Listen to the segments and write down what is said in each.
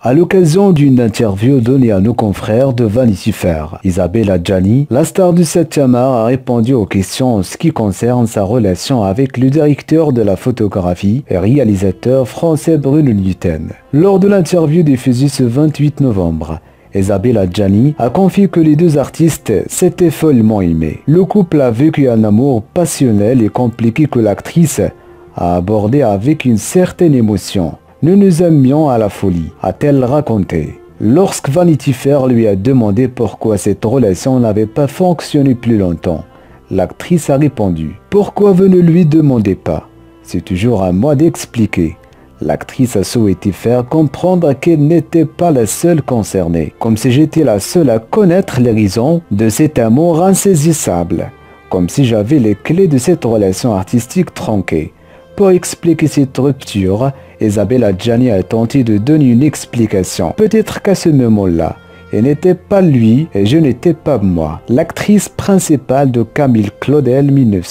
À l'occasion d'une interview donnée à nos confrères de Vanity Fair, Isabelle Adjani, la star du 7e art, a répondu aux questions en ce qui concerne sa relation avec le directeur de la photographie et réalisateur français Bruno Nuyten. Lors de l'interview diffusée ce 28 novembre, Isabelle Adjani a confié que les deux artistes s'étaient follement aimés. Le couple a vécu un amour passionnel et compliqué que l'actrice a abordé avec une certaine émotion. Nous nous aimions à la folie, a-t-elle raconté. Lorsque Vanity Fair lui a demandé pourquoi cette relation n'avait pas fonctionné plus longtemps, l'actrice a répondu « Pourquoi vous ne lui demandez pas? C'est toujours à moi d'expliquer. » L'actrice a souhaité faire comprendre qu'elle n'était pas la seule concernée, comme si j'étais la seule à connaître les raisons de cet amour insaisissable, comme si j'avais les clés de cette relation artistique tronquée. Pour expliquer cette rupture, Isabelle Adjani a tenté de donner une explication. Peut-être qu'à ce moment-là, elle n'était pas lui et je n'étais pas moi. L'actrice principale de Camille Claudel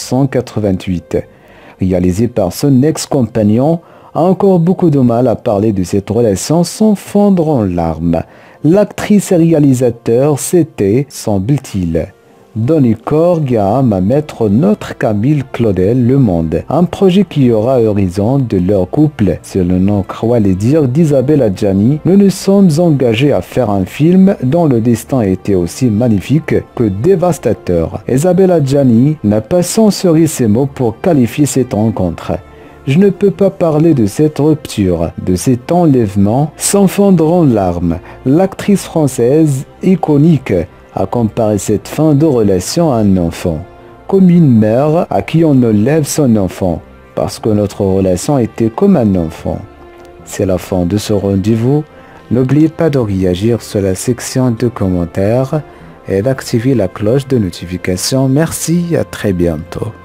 1988, réalisée par son ex-compagnon, a encore beaucoup de mal à parler de cette relation sans fondre en larmes. L'actrice et réalisateur, c'était, semble-t-il, donner corps à mettre notre Camille Claudel le monde. Un projet qui aura horizon de leur couple. Selon l'on croit les dires d'Isabelle Adjani, nous nous sommes engagés à faire un film dont le destin était aussi magnifique que dévastateur. Isabelle Adjani n'a pas censuré ces mots pour qualifier cette rencontre. Je ne peux pas parler de cette rupture, de cet enlèvement, sans fondre en larmes. L'actrice française iconique a comparé cette fin de relation à un enfant, comme une mère à qui on enlève son enfant, parce que notre relation était comme un enfant. C'est la fin de ce rendez-vous. N'oubliez pas de réagir sur la section de commentaires et d'activer la cloche de notification. Merci, à très bientôt.